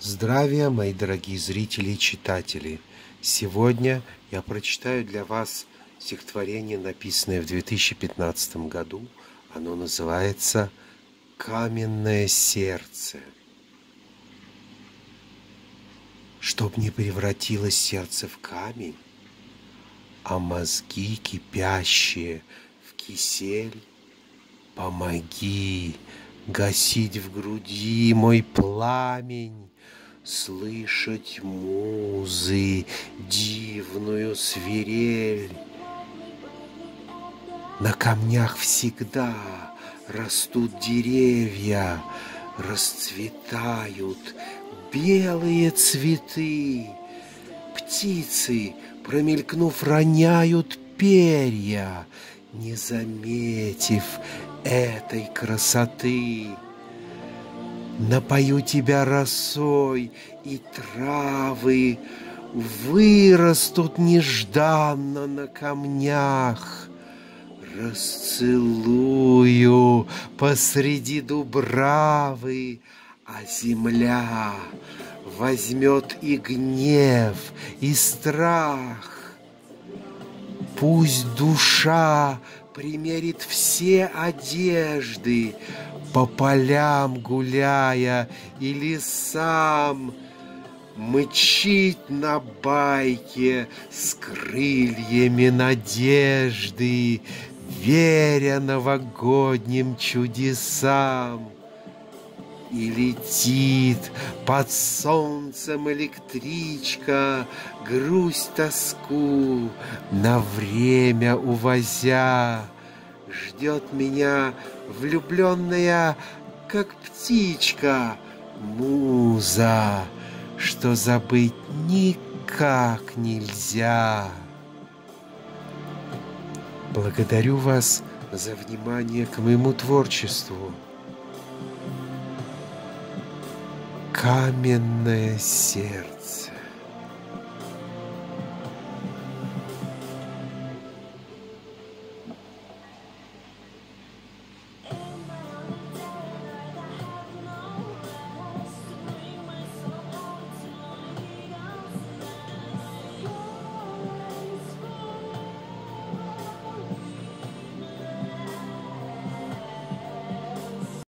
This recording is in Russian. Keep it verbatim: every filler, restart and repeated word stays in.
Здравия, мои дорогие зрители и читатели! Сегодня я прочитаю для вас стихотворение, написанное в две тысячи пятнадцатом году. Оно называется «Каменное сердце». Чтоб не превратилось сердце в камень, а мозги кипящие в кисель, помоги гасить в груди мой пламень, слышать музы дивную свирель. На камнях всегда растут деревья, расцветают белые цветы. Птицы, промелькнув, роняют перья, не заметив этой красоты. Напою тебя росой, и травы вырастут нежданно на камнях. Расцелую посреди дубравы, а земля возьмет и гнев, и страх. Пусть душа примерит все одежды, по полям гуляя и лесам, мчит на байке с крыльями надежды, веря новогодним чудесам. И летит под солнцем электричка, грусть, тоску на время увозя. Ждет меня влюбленная, как птичка, муза, что забыть никак нельзя. Благодарю вас за внимание к моему творчеству. Каменное сердце.